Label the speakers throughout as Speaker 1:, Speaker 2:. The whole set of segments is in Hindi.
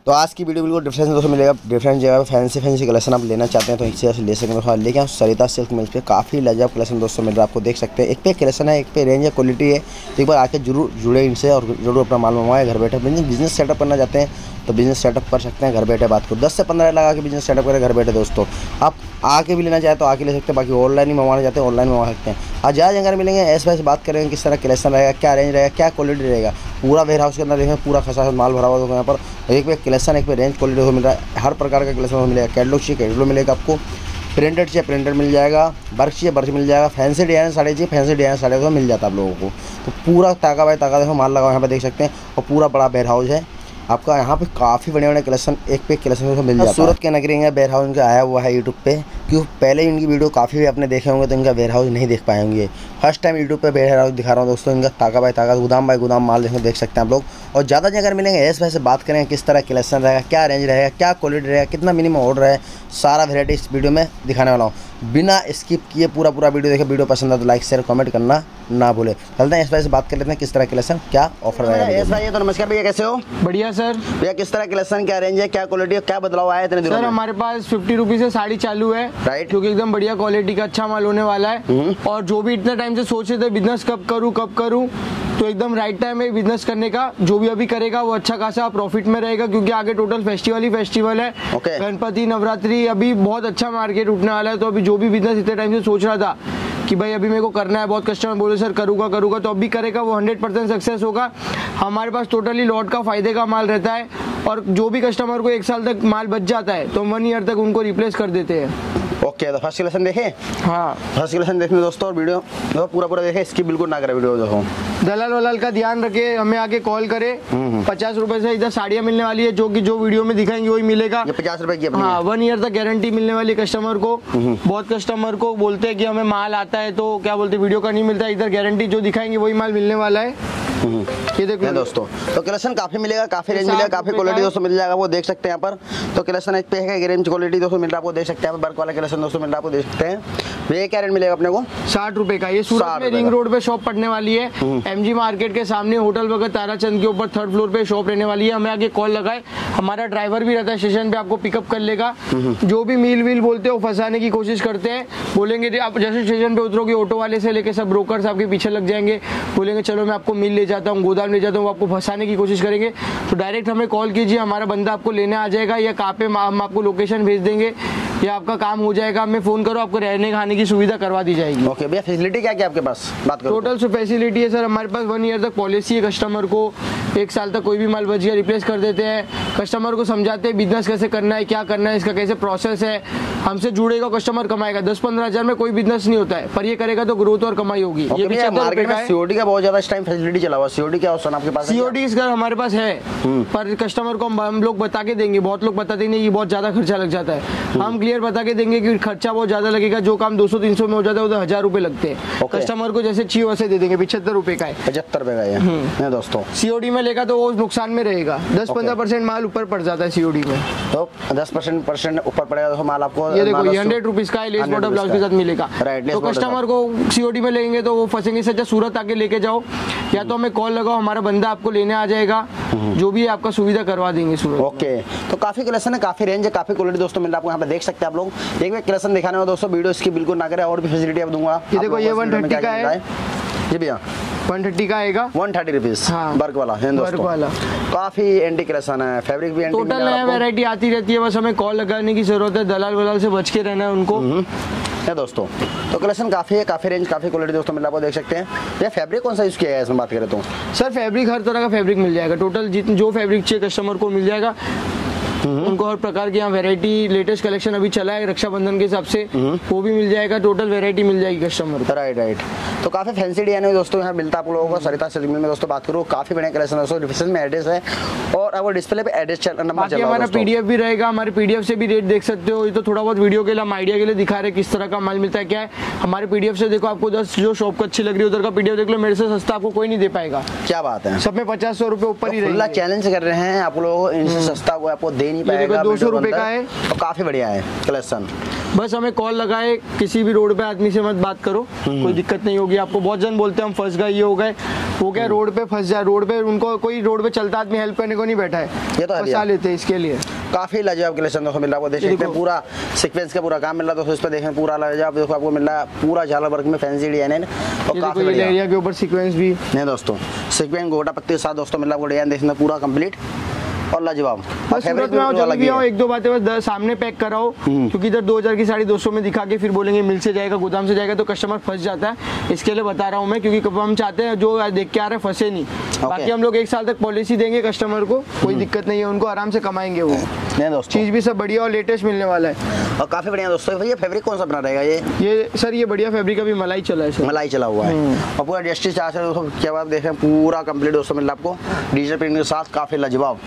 Speaker 1: तो आज की वीडियो बिल्कुल डिफरेंस दोस्तों मिलेगा, डिफरेंट जगह पे फैंसी कलेक्शन आप लेना चाहते हैं तो इससे ऐसे ले सकते हैं। लेकिन सरिता सिल्क मिल्स पे काफ़ी लाजवाब कलेक्शन दोस्तों मिल रहा है, आपको देख सकते हैं। एक पे कलेक्शन है, एक पे रेंज है, क्वालिटी है। तो एक बार आके जरूर जुड़े इनसे और जरूर अपना माल मंगवाएं। घर बैठे बिजनेस सेटअप करना चाहते हैं तो बिजनेस सेटअप कर सकते हैं घर बैठे। बात को 10 से 15 लगा के बिजनेस सेटअप करें घर बैठे दोस्तों। आप आके भी लेना चाहे तो आके ले सकते हैं, बाकी ऑनलाइन ही मंगवाना चाहते हैं ऑनलाइन मंगवा सकते हैं। आज ज़्यादा जानकारी मिलेंगे, ऐसे वैसे बात करेंगे किस तरह कलेक्शन रहेगा, क्या रेंज रहेगा, क्या क्वालिटी रहेगा। पूरा वेयर हाउस के अंदर देखें, पूरा खसा माल भरा हुआ होगा यहाँ पर। एक पे कलेक्शन, एक पे रेंज क्वालिटी को मिल रहा है। हर प्रकार का कलेक्शन मिलेगा। कैटलॉग चाहिए कैटलॉग मिलेगा आपको, प्रिंटेड चाहिए प्रिंटेड मिल जाएगा, वर्क चाहिए वर्क मिल जाएगा, फैंसी डिजाइन साड़ी चाहिए फैंसी डिजाइन साड़ी तो मिल जाता है आप लोगों को। तो पूरा ताका बाय ताका देखो माल लगा यहाँ पे देख सकते हैं। और पूरा बड़ा वेयर हाउस है आपका, यहाँ पे काफ़ी बड़े बड़े कलेक्शन एक पे कलेक्शन को मिल जाता है। सूरत के नगरी है वेयर हाउस इनका आया हुआ है यूट्यूब पे, क्यों पहले इनकी वीडियो काफ़ी भी आपने देखे होंगे तो इनका वेयर हाउस नहीं देख पाए होंगे। फर्स्ट टाइम यूट्यूब पे वेयर हाउस दिखा रहा हूँ दोस्तों। इनका ताका बाय ताका गोदाम बाय गोदाम माल देख सकते हैं आप लोग। और ज़्यादा जानकारी मिलेंगे ऐसे वैसे बात करेंगे किस तरह कलेक्शन रहेगा, क्या रेंज रहेगा, क्या क्वालिटी रहेगा, कितना मिनिमम ऑर्डर है, सारा वेराइटी इस वीडियो में दिखाने वाला हूँ। बिना स्किप किए पूरा वीडियो देखें। वीडियो पसंद है तो लाइक शेयर कमेंट करना ना भूले। चलते हैं इस वजह से बात कर लेते हैं किस तरह कलेक्शन क्या ऑफर रहेगा। तो नमस्कार भैया, कैसे हो?
Speaker 2: बढ़िया सर।
Speaker 1: भैया किस तरह कलेक्शन, क्या रेंज है, क्या क्वालिटी है, क्या बदलाव आया है इतने दिनों
Speaker 2: सर
Speaker 1: में?
Speaker 2: हमारे पास 50 रुपीज से साड़ी चालू है,
Speaker 1: राइट,
Speaker 2: क्योंकि एकदम बढ़िया क्वालिटी का अच्छा माल होने वाला है। और जो भी इतने टाइम से सोच रहे थे बिजनेस कब करूं तो एकदम राइट टाइम है बिजनेस करने का। जो भी अभी करेगा वो अच्छा खासा प्रॉफिट में रहेगा, क्योंकि आगे टोटल फेस्टिवल ही फेस्टिवल है। गणपति नवरात्रि अभी बहुत अच्छा मार्केट उठने वाला है। तो अभी जो भी बिजनेस इतने टाइम से सोच रहा था कि भाई अभी मेरे को करना है, बहुत कस्टमर बोले सर करूंगा तो अभी करेगा, वो 100% सक्सेस होगा। हमारे पास टोटली लॉट का फायदे का माल रहता है। और जो भी कस्टमर को 1 साल तक माल बच जाता है तो 1 ईयर तक उनको रिप्लेस कर देते हैं।
Speaker 1: ओके, तो फर्स्ट कलेक्शन देखें।
Speaker 2: हाँ,
Speaker 1: फर्स्ट कलेक्शन देखने दोस्तों, और वीडियो देखो पूरा देखें, इसकी बिल्कुल ना करें वीडियो देखो।
Speaker 2: दलाल वलाल का ध्यान रखे, हमें आके कॉल करे। 50 रुपए से इधर साड़ियाँ मिलने वाली है, जो कि जो वीडियो में दिखाएंगे वही मिलेगा।
Speaker 1: ये 50 रुपए की अपनी।
Speaker 2: हाँ, 1 ईयर तक गारंटी मिलने वाली कस्टमर को। बहुत कस्टमर को बोलते हैं कि हमें माल आता है तो क्या बोलते वीडियो का नहीं मिलता है, इधर गारंटी जो दिखाएंगे वही माल मिलने वाला है। ये देखो
Speaker 1: दोस्तों, तो कलेक्शन काफी मिलेगा, काफी रेंज मिलेगा, काफी क्वालिटी दोस्तों मिल जाएगा, वो देख सकते हैं यहाँ पर। तो कलेक्शन एक पे है रेंज क्वालिटी दोस्तों मिल रहा है, आपको देख सकते हैं। वर्क वाला कलेक्शन दोस्तों मिल रहा है, आपको देख सकते हैं। ये क्या रेंज मिलेगा अपने को? 60
Speaker 2: रुपए का। ये सूरत में रिंग रोड पे शॉप पड़ने वाली है, MG मार्केट के सामने होटल भगत ताराचंद के ऊपर 3rd फ्लोर पे शॉप रहने वाली है। हमें आगे कॉल लगाए, हमारा ड्राइवर भी रहता है स्टेशन पे, आपको पिकअप कर लेगा। जो भी मील वील बोलते हो फंसाने की कोशिश करते हैं, बोलेंगे आप जैसे स्टेशन पे उतरोगे ऑटो वाले से लेके सब ब्रोकर्स आपके पीछे लग जाएंगे, बोलेंगे चलो मैं आपको मिल ले जाता हूँ, गोदाम ले जाता हूँ, आपको फंसाने की कोशिश करेंगे। तो डायरेक्ट हमें कॉल कीजिए, हमारा बंदा आपको लेने आ जाएगा, या कहाँ पे हम आपको लोकेशन भेज देंगे, या आपका काम हो जाएगा। हमें फोन करो, आपको रहने खाने की सुविधा करवा दी जाएगी।
Speaker 1: ओके भैया, फैसिलिटी क्या क्या आपके पास बात करो?
Speaker 2: टोटल फैसिलिटी है सर हमारे पास 1 ईयर तक पॉलिसी है। कस्टमर को 1 साल तक कोई भी माल बच गया रिप्लेस कर देते हैं। कस्टमर को समझाते हैं बिजनेस कैसे करना है, क्या करना है, इसका कैसे प्रोसेस है। हमसे जुड़ेगा कस्टमर कमाएगा। 10-15 हजार में कोई बिजनेस नहीं होता है, पर ये करेगा तो ग्रोथ और कमाई होगी। ये
Speaker 1: मार्केट में सीओडी का बहुत ज्यादा इस टाइम फैसिलिटी चला हुआ। सीओडी क्या ऑप्शन आपके पास?
Speaker 2: सीओडी इसका हमारे पास है, पर कस्टमर को हम लोग बता के देंगे। बहुत लोग बताते नहीं, ये बहुत ज्यादा खर्चा लग जाता है। हम क्लियर बता के देंगे कि खर्चा बहुत ज्यादा लगेगा। जो काम 200-300 में हो जाता है उधर 1000 रुपए लगते हैं। कस्टमर को जैसे चाहिए वैसे दे देंगे। 75 रुपए का है,
Speaker 1: 75 रुपए का है दोस्तों।
Speaker 2: सीओडी में लेगा तो वो नुकसान में रहेगा। 10-15% माल ऊपर पड़ जाता है सीओडी में,
Speaker 1: तो 10% ऊपर पड़ेगा तो माल आपको।
Speaker 2: ये देखो, ये 100 रुपीज का है, लेस बॉर्डर ब्लाउज के साथ मिलेगा। तो कस्टमर को सीओडी में लेंगे तो वो फंसेंगे। सच्चा सूरत आके लेके जाओ, या तो हमें कॉल लगाओ, हमारा बंदा आपको लेने आ जाएगा, जो भी आपका सुविधा करवा देंगे सूरत।
Speaker 1: ओके, तो काफी कलेक्शन है, काफी रेंज है, काफी क्वालिटी दोस्तों मिल रहा है आपको यहाँ पे देख सकते हैं आप लोग। एक कलेक्शन दिखाने में दोस्तों, वीडियो इसकी बिल्कुल ना करें, और भी फैसिलिटी आप दूंगा।
Speaker 2: ये देखो, ये 130 का है
Speaker 1: जी भैया,
Speaker 2: 130 का आएगा,
Speaker 1: 130 रुपीज।
Speaker 2: हाँ,
Speaker 1: वर्क वाला है दोस्तों,
Speaker 2: वर्क वाला।
Speaker 1: काफी एंटी कलेक्शन है, फैब्रिक भी एंटी,
Speaker 2: टोटल नया वैरायटी आती रहती है। बस हमें कॉल लगाने की जरूरत है, दलाल वलाल से बच के रहना है उनको
Speaker 1: है दोस्तों। तो कलेक्शन काफी है, काफी रेंज, काफी क्वालिटी दोस्तों मिल रहा है, आपको देख सकते हैं। ये फैब्रिक कौन सा यूज किया है इसमें बात करें तो?
Speaker 2: सर फैब्रिक हर तरह का फैब्रिक मिल जाएगा। टोटल जो फैब्रिक चाहिए कस्टमर को मिल जाएगा। उनको हर प्रकार की यहाँ वैरायटी, लेटेस्ट कलेक्शन अभी चला है रक्षाबंधन के हिसाब से, वो भी मिल जाएगा। टोटल वैरायटी मिल जाएगी कस्टमर को।
Speaker 1: राइट। तो काफी फैंसी डिजाइन है दोस्तों यहाँ मिलता है आप लोगों को। सरिता सिल्क मिल में दोस्तों बात करूँ, काफी बढ़िया कलेक्शन है दोस्तों। डिस्क्रिप्शन में एड्रेस है, और अब डिस्प्ले पे एड्रेस नंबर चल रहा है।
Speaker 2: हमारा पीडीएफ भी रहेगा, हमारे पीडीएफ से भी रेट देख सकते हो। ये तो थोड़ा बहुत वीडियो के लिए हम आइडिया के लिए दिखा रहे किस तरह का माल मिलता है, क्या है। हमारे पीडीएफ से देखो, आपको 10 जो शॉप को अच्छी लग रही है उधर का पीडीएफ देख लो। मेरे से सस्ता आपको कोई नहीं दे पाएगा।
Speaker 1: क्या बात है,
Speaker 2: सब में 50-100 रुपए ऊपर ही रहेगा।
Speaker 1: चैलेंज कर रहे हैं आप लोग, इनसे सस्ता आपको दे ही नहीं पाएगा।
Speaker 2: 200 रुपए का है
Speaker 1: और काफी बढ़िया है कलेक्शन।
Speaker 2: बस हमें कॉल लगाए, किसी भी रोड पे आदमी से मत बात करो, कोई दिक्कत नहीं होगी आपको। बहुत जन बोलते हैं हम फंस गए, ये हो गए, वो क्या रोड पे फंस जाए, रोड पे उनको कोई रोड पे चलता आदमी हेल्प करने को नहीं बैठा है,
Speaker 1: ये तो
Speaker 2: फंसा लेते हैं इसके लिए।
Speaker 1: काफी लाजवाब कलेक्शन दोस्तों मिल रहा है आपको, देख सकते हैं पूरा सीक्वेंस का पूरा काम मिल रहा है दोस्तों। इस पे देखें पूरा लाजवाब देखो आपको मिल रहा है, पूरा झालर वर्क में फैंसी डिजाइन है और काफी बढ़िया
Speaker 2: एरिया के ऊपर सीक्वेंस भी
Speaker 1: नहीं दोस्तों, सीक्वेंस गोटा पत्ती के साथ दोस्तों मिल रहा है आपको डिजाइन देखना पूरा कंप्लीट और लाजवाब।
Speaker 2: बस सूरत में आओ, जब भी आओ, एक दो बातें बस सामने पैक कराओ, क्योंकि इधर 2000 की साड़ी 200 में दिखा के फिर बोलेंगे मिल से जाएगा, गोदाम से जाएगा, तो कस्टमर फंस जाता है। इसके लिए बता रहा हूँ मैं, क्योंकि हम चाहते हैं जो देख के आ रहे हैं फंसे नहीं। बाकी हम लोग 1 साल तक पॉलिसी देंगे कस्टमर को, कोई दिक्कत नहीं है, उनको आराम से कमाएंगे वो।
Speaker 1: नहीं दोस्तों,
Speaker 2: चीज भी सब बढ़िया और लेटेस्ट मिलने वाला है
Speaker 1: और काफी बढ़िया दोस्तों। भैया फैब्रिक कौन सा बना रहेगा
Speaker 2: ये सर? ये बढ़िया फैब्रिक अभी मलाई चला है सर,
Speaker 1: मलाई चला हुआ है और पूरा डस्टी चार्ज है दोस्तों। क्या बात देख रहे हैं, पूरा कंप्लीट दोस्तों मिल रहा है आपको डिजिटल प्रिंट के साथ, काफी लाजवाब।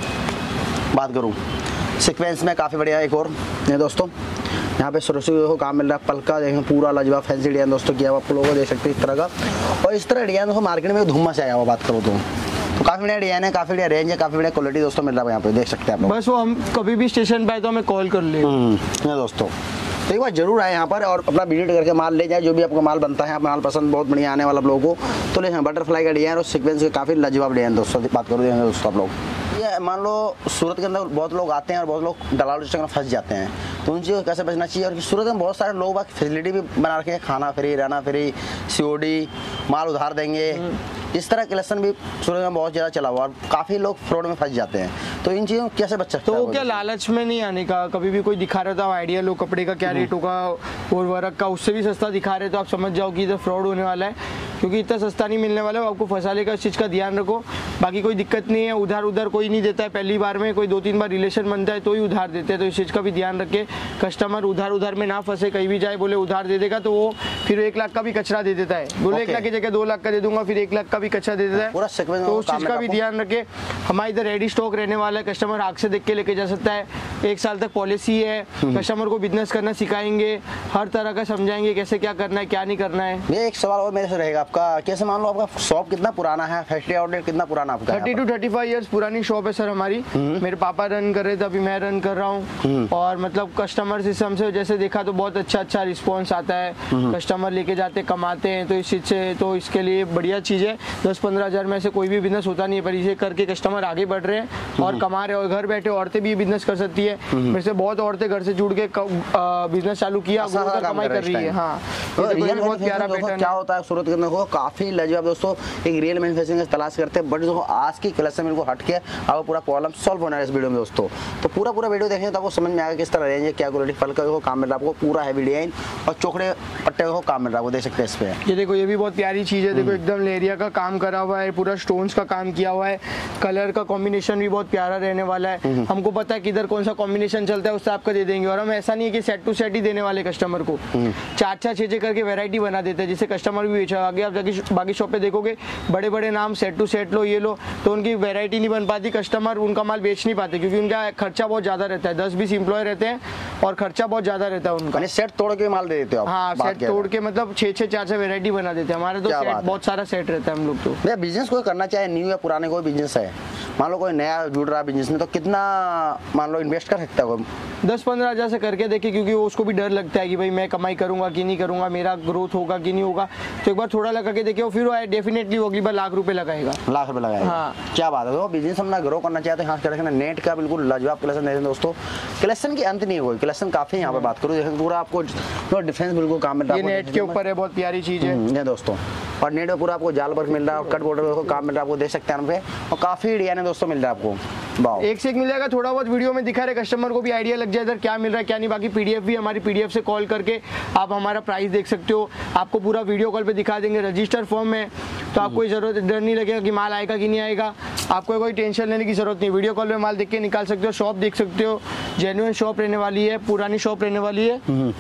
Speaker 1: बात करूँ सीक्वेंस में काफ़ी बढ़िया एक और नहीं दोस्तों, यहाँ पे सुरक्षित को काम मिल रहा है, पलका देखें पूरा लाजवाब फैंसी डिजाइन दोस्तों किया हुआ, आप लोगों को देख सकते हैं इस तरह का। और इस तरह डिजाइन दोस्तों मार्केट में धुम्मस आया हुआ बात करूँ तो काफ़ी बढ़िया डिजाइन है, काफ़ी बढ़िया रेंज है, काफ़ी बढ़िया क्वालिटी दोस्तों मिल रहा है यहाँ पे देख सकते हैं आप लोग।
Speaker 2: बस वो हम कभी भी स्टेशन पे आए तो हमें कॉल कर ले
Speaker 1: नहीं दोस्तों, तो एक बार जरूर आए यहाँ पर और अपना विजिट करके माल ले जाए, जो भी आपको माल बनता है, आप माल पसंद बहुत बढ़िया आने वाला आप लोगों को तो ले जाए। बटरफ्लाई का डिजाइन और सीक्वेंस का काफ़ी लाजवाब डिजाइन दोस्तों बात करो दोस्तों आप लोग। ये मान लो सूरत के अंदर बहुत लोग आते हैं और बहुत लोग दलाल सिस्टम में फंस जाते हैं, तो उन चीज़ों को कैसे बचना चाहिए। और सूरत में बहुत सारे लोग फैसिलिटी भी बना रखे हैं, खाना फ्री, रहना फ्री, COD, माल उधार देंगे, इस तरह कलेक्शन भी सूरत में बहुत ज़्यादा चला हुआ और काफ़ी लोग फ्रॉड में फंस जाते हैं, तो इन चीज़ों को कैसे बच सकते हैं?
Speaker 2: तो क्या लालच में नहीं आने का, कभी भी कोई दिखा रहा था आइडिया लो कपड़े का क्या रेट होगा और वर्क का, उससे भी सस्ता दिखा रहे तो आप समझ जाओ कि इधर फ्रॉड होने वाला है, क्योंकि इतना सस्ता नहीं मिलने वाला है, आपको फंसा लेगा। इस चीज़ का ध्यान रखो, बाकी कोई दिक्कत नहीं है। उधार कोई नहीं देता है, पहली बार में कोई 2-3 बार रिलेशन बनता है तो ही उधार देते हैं, तो इस चीज़ का भी ध्यान रखे। कस्टमर उधार में ना फंसे, कहीं भी जाए बोले उधार दे देगा तो वो फिर 1 लाख का भी कचरा दे देता है, बोले 1 लाख की जगह 2 लाख का दे दूंगा, फिर 1 लाख का भी कचरा दे देता है। तो उस चीज़ का भी ध्यान रखे। हमारे इधर रेडी स्टॉक रहने वाला है, कस्टमर आँख से देख के लेके जा सकता है। 1 साल तक पॉलिसी है, कस्टमर को बिजनेस करना सिखाएंगे, हर तरह का समझाएंगे कैसे क्या करना है क्या नहीं करना है।
Speaker 1: ये एक सवाल और मेरे से रहेगा आपका, कैसे मान लो आपका शॉप कितना पुराना है, फैक्ट्री आउटलेट कितना पुराना आपका?
Speaker 2: 30 to 35 ईयर्स पुरानी शॉप है सर हमारी। मेरे पापा रन कर रहे थे, अभी मैं रन कर रहा हूँ। और मतलब कस्टमर सिस्टम से जैसे देखा तो बहुत अच्छा रिस्पॉन्स आता है, कस्टमर लेके जाते कमाते हैं, तो इस चीज़ से तो इसके लिए बढ़िया चीज़ है। 10-15 हज़ार में से कोई भी बिजनेस होता नहीं है, पर इसे करके कस्टमर आगे बढ़ रहे हैं और कमा रहे हैं। और घर बैठे औरतें भी बिजनेस कर सकती है, मेरे से बहुत औरतें घर से जुड़ के बिजनेस चालू किया, कमाई कर रही है। हाँ, बहुत प्यारा पैटर्न
Speaker 1: क्या होता है सूरत के अंदर, काफी लाजवाब दोस्तों। एक रियल मैन्युफैक्चरिंग तलाश करते हैं, बट देखो आज की कलेक्शन में हट के आपको पूरा प्रॉब्लम सॉल्व होना है इस वीडियो में दोस्तों। तो पूरा वीडियो देखेंगे तो आपको समझ में आएगा किस तरह रेंज है, क्या क्वालिटी, फल का काम मिल रहा है आपको, पूरा हैवी डिजाइन और चोखड़े पट्टे को काम मिल रहा है, वो देख सकते हैं इस पे।
Speaker 2: ये देखो, ये भी बहुत प्यारी चीज है, देखो एकदम लेरिया का काम करा हुआ है, पूरा स्टोन्स का काम किया हुआ है, कलर का कॉम्बिनेशन भी बहुत प्यारा रहने वाला है। हमको पता है किधर कौन सा कॉम्बिनेशन चलता है, उससे आपको दे देंगे। और हम ऐसा नहीं है कि सेट टू सेट ही देने वाले कस्टमर को, 4-4, 6-6 करके वैरायटी बना देते हैं, जिससे कस्टमर भी बेचा। आगे आप जाके बाकी शॉप पे देखोगे बड़े नाम सेट टू सेट लो ये लो, तो उनकी वैरायटी नहीं बन पाती, कस्टमर उनका माल बेच नहीं पाते, क्योंकि उनका खर्चा बहुत ज्यादा रहता है, 10-20 एम्प्लॉय रहते हैं और खर्चा बहुत ज्यादा रहता है उनका।
Speaker 1: सेट तोड़ के माल दे देते हो?
Speaker 2: हाँ, सेट तोड़ के मतलब 6-6, 4-6 वैरायटी बना देते हैं। हमारे तो सेट बहुत सारा सेट रहता है हम लोग। तो
Speaker 1: भैया बिजनेस कोई करना चाहे, न्यू या पुराने कोई बिजनेस है, मान लो कोई नया जुड़ रहा है बिजनेस में, तो कितना मान लो इन्वेस्ट कर सकता है?
Speaker 2: 10-15 हज़ार से करके देखिए, क्योंकि उसको भी डर लगता है कि भाई मैं कमाई करूंगा कि नहीं करूंगा, मेरा ग्रोथ होगा कि नहीं होगा, तो एक बार थोड़ा लगा के देखिए, फिर वो डेफिनेटली अगली बार लाख रुपए लगाएगा।
Speaker 1: लाख रुपए लगाएगा? हाँ। क्या बात है, तो बिजनेस हम ना ग्रो करना चाहते हैं, यहाँ कलेक्शन नेट का बिल्कुल लाजवाब कलेक्शन है दोस्तों। कलेक्शन की अंत नहीं हुई, कलेक्शन काफी यहाँ पे बात करूँ देखिए, पूरा आपको डिफरेंस बिल्कुल काम मिल रहा है।
Speaker 2: नेट के ऊपर है, बहुत प्यारी चीज है
Speaker 1: दोस्तों। और नेट में पूरा आपको जाल वर्क मिल रहा है, कट बॉर्डर को काम मिल रहा है, आपको देख सकते हैं पे, और काफी डिजाइन है दोस्तों मिल रहा है आपको।
Speaker 2: एक से एक मिल जाएगा, थोड़ा बहुत वीडियो में दिखा रहे, कस्टमर को भी आइडिया लग जाए इधर क्या मिल रहा है क्या नहीं। बाकी PDF भी, हमारी PDF से कॉल करके आप हमारा प्राइस देख सकते हो, आपको पूरा वीडियो कॉल पे दिखा देंगे। रजिस्टर फॉर्म में तो आपको कोई जरूरत डर नहीं लगेगा कि माल आएगा कि नहीं आएगा, आपको कोई टेंशन लेने की जरूरत नहीं। वीडियो कॉल में माल देख के निकाल सकते हो, शॉप देख सकते हो, जेन्युइन शॉप रहने वाली है, पुरानी शॉप रहने वाली है।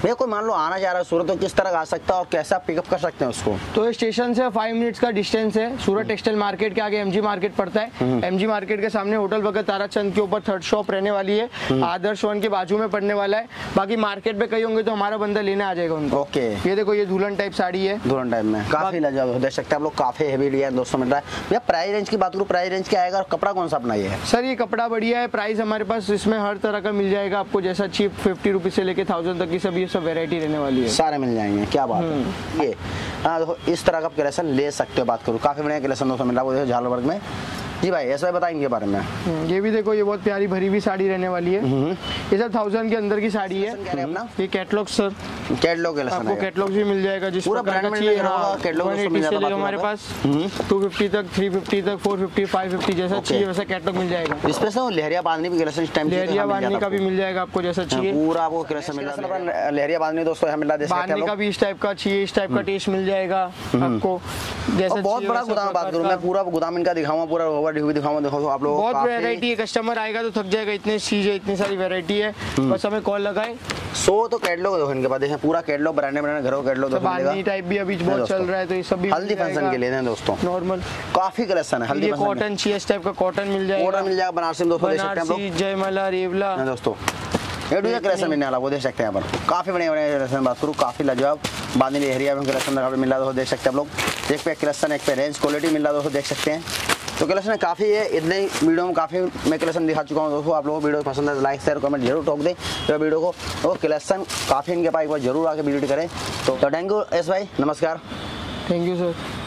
Speaker 1: भैया कोई मान लो आना चाह रहा है सूरत, तो किस तरह आ सकता है और कैसे आप पिकअप कर सकते हैं उसको?
Speaker 2: तो स्टेशन से 5 मिनट्स का डिस्टेंस है। सूरत टेक्सटाइल मार्केट के आगे एमजी मार्केट पड़ता है। एमजी मार्केट के सामने होटल भगत ताराचंद के ऊपर थर्ड शॉप रहने वाली है। आदर्श वन के बाजू में पड़ने वाला है। बाकी मार्केट में कहीं होंगे तो हमारा बंदा लेने आ जाएगा उनको।
Speaker 1: ओके,
Speaker 2: ये देखो ये दुल्हन टाइप साड़ी है,
Speaker 1: दुल्हन टाइप में काफी लाजवाब, देख सकते हैं आप लोग, काफी हेवी लिया है दोस्तों मिल रहा है। भैया प्राइस रेंज की बात करूँ, प्राइस रेंज क्या आएगा और कपड़ा कौन सा अपना ये है?
Speaker 2: सर ये कपड़ा बढ़िया है। प्राइस हमारे पास इसमें हर तरह का मिल जाएगा आपको, जैसा चीप 50 रुपीज से लेके 1000 तक की सब ये सब वेरायटी रहने वाली है।
Speaker 1: सारे मिल जाएंगे, क्या बात है। ये हाँ देखो इस तरह का कलेक्शन ले सकते हो। बात करूँ काफी बढ़िया कलेक्शन दोस्तों मिल रहा है झालर वर्ग में। जी भाई ऐसा बताएंगे बारे में।
Speaker 2: ये भी देखो, ये बहुत प्यारी भरी हुई साड़ी रहने वाली है। ये सब 1000 के अंदर की साड़ी है। ये कैटलॉग सर,
Speaker 1: कैटलॉग
Speaker 2: आपको कैटलॉग भी मिल जाएगा जिस
Speaker 1: पूरा ब्रांड में कैटलॉग
Speaker 2: से हमारे पास 250 तक, 350 तक, 450, 550 जैसा चाहिए वैसा कैटलॉग मिल जाएगा।
Speaker 1: स्पेशल लहरिया बांधनी भी कलेक्शन टाइम,
Speaker 2: लहरिया बांधनी का भी मिल जाएगा आपको जैसा चाहिए,
Speaker 1: पूरा आपको कलेक्शन मिल रहा है। लहरिया बांधनी दोस्तों हमें
Speaker 2: बांधनी का भी इस टाइप का चाहिए, इस टाइप का टेस्ट मिल जाएगा आपको जैसा।
Speaker 1: बहुत बड़ा गोदाम बात करूँ मैं, पूरा गोदाम इनका दिखाऊंगा, पूरा ओवर दिखाऊंगा। देखो आप लोग
Speaker 2: बहुत वैरायटी है, कस्टमर आएगा तो थक जाएगा, इतनी चीज है, इतनी सारी वैरायटी है। बस हमें कॉल लगाए।
Speaker 1: 100 तो कैटलॉग देखो इनके पास, देखिए पूरा कैटलॉग ब्रांड घरों कैटलॉग
Speaker 2: बांधनी टाइप भी अभी बहुत चल रहा है, तो ये सब भी
Speaker 1: हल्दी फंक्शन के लिए हैं दोस्तों।
Speaker 2: नॉर्मल
Speaker 1: काफी कलेक्शन है। हल्दी
Speaker 2: कॉटन चाहिए, इस टाइप का कॉटन मिल जाएगा,
Speaker 1: कॉटन मिल जाएगा, बनारसी दोस्तों देख सकते हैं आप लोग,
Speaker 2: जयमाला, रेवला
Speaker 1: दोस्तों ये कलेक्शन मिलने वाला वो देख सकते हैं यहाँ पर। काफी बढ़िया बढ़िया कलेक्शन बात करूँ, काफी लाजवाब बांधनी एरिया में कलेक्शन मिल रहा है, देख सकते हैं आप लोग। एक पे कलेक्शन, एक पे रेंज क्वालिटी मिल रहा है दोस्तों, देख सकते हैं। तो कलेक्शन काफ़ी है, इतने ही वीडियो में काफ़ी मैं कलेक्शन दिखा चुका हूँ दोस्तों। आप लोगों को वीडियो पसंद है तो लाइक शेयर कमेंट जरूर ठोक दें तो वीडियो को, तो कलेक्शन काफ़ी इनके पास एक बार जरूर आके विजिट करें। तो थैंक यू एस भाई, नमस्कार।
Speaker 2: Thank you sir.